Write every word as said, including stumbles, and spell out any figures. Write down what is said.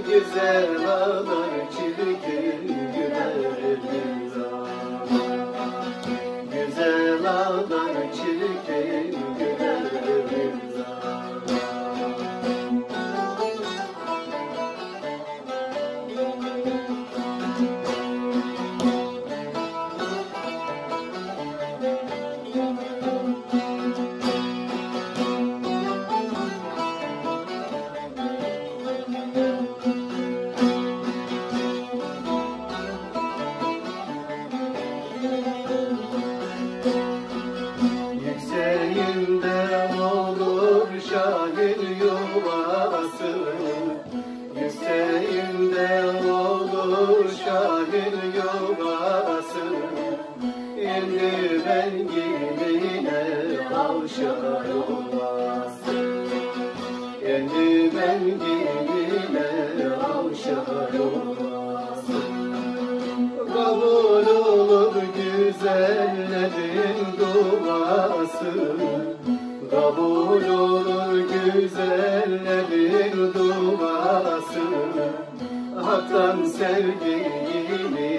güzel ağlar çirkin gülerim zaman. Güzel ağlar çirkin gülerim zaman. Yükseğinde olur şahin yuvası, yükseğinde olur şahin yuvası. Indi bengiline avşar olmaz, indi bengiline avşar olmaz. Kabul olur güzellerin duası, kabul olur güzellerin duası. Hak'tan sevgiyi